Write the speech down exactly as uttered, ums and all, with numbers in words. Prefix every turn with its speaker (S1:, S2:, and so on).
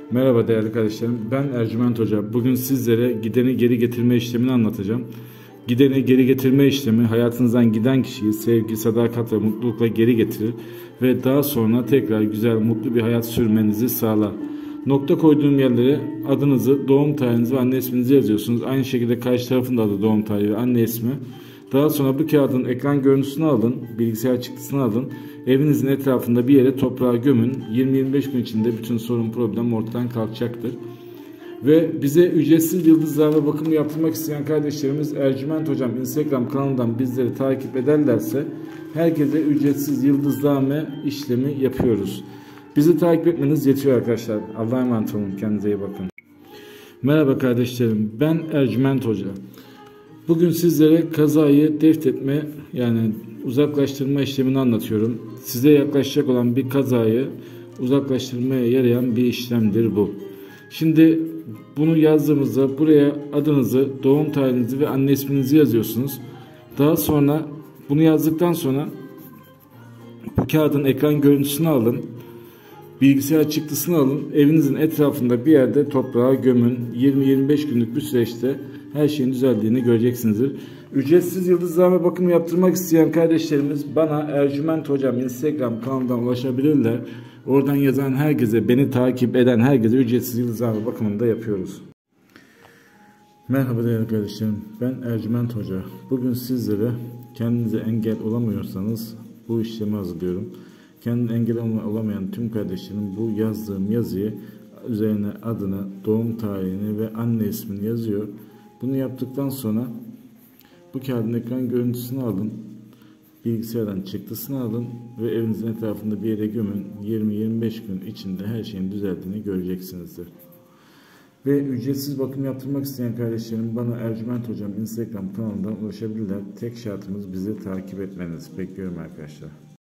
S1: Merhaba değerli kardeşlerim, ben Ercüment Hoca. Bugün sizlere gideni geri getirme işlemini anlatacağım. Gideni geri getirme işlemi hayatınızdan giden kişiyi sevgi, sadakat ve mutlulukla geri getirir ve daha sonra tekrar güzel, mutlu bir hayat sürmenizi sağlar. Nokta koyduğum yerlere adınızı, doğum tarihinizi ve anne isminizi yazıyorsunuz. Aynı şekilde karşı tarafın da adı, doğum tarihi ve anne ismi. Daha sonra bu kağıdın ekran görüntüsünü alın, bilgisayar çıktısını alın, evinizin etrafında bir yere toprağa gömün. yirmi yirmi beş gün içinde bütün sorun problem ortadan kalkacaktır. Ve bize ücretsiz yıldızlarla bakımı yaptırmak isteyen kardeşlerimiz Ercüment Hocam Instagram kanalından bizleri takip ederlerse herkese ücretsiz yıldızlame işlemi yapıyoruz. Bizi takip etmeniz yetiyor arkadaşlar. Allah'a emanet olun. Kendinize iyi bakın. Merhaba kardeşlerim. Ben Ercüment Hoca. Bugün sizlere kazayı defnetme yani uzaklaştırma işlemini anlatıyorum. Size yaklaşacak olan bir kazayı uzaklaştırmaya yarayan bir işlemdir bu. Şimdi bunu yazdığımızda buraya adınızı, doğum tarihinizi ve anne isminizi yazıyorsunuz. Daha sonra bunu yazdıktan sonra bu kağıdın ekran görüntüsünü alın. Bilgisayar çıktısını alın. Evinizin etrafında bir yerde toprağa gömün. yirmi yirmi beş günlük bir süreçte her şeyin düzeldiğini göreceksinizdir. Ücretsiz yıldızlama bakımı yaptırmak isteyen kardeşlerimiz bana Ercüment Hocam Instagram kanalından ulaşabilirler. Oradan yazan herkese, beni takip eden herkese ücretsiz yıldızlama bakımını da yapıyoruz. Merhaba değerli kardeşlerim. Ben Ercüment Hoca. Bugün sizlere kendinize engel olamıyorsanız bu işlemi hazırlıyorum. Kendine engel olamayan tüm kardeşlerim bu yazdığım yazıyı üzerine adını, doğum tarihini ve anne ismini yazıyor. Bunu yaptıktan sonra bu kağıdın ekran görüntüsünü alın, bilgisayardan çıktısını alın ve evinizin etrafında bir yere gömün. yirmi yirmi beş gün içinde her şeyin düzeldiğini göreceksinizdir. Ve ücretsiz bakım yaptırmak isteyen kardeşlerim bana Ercüment Hocam Instagram kanalından ulaşabilirler. Tek şartımız bizi takip etmeniz. Bekliyorum arkadaşlar.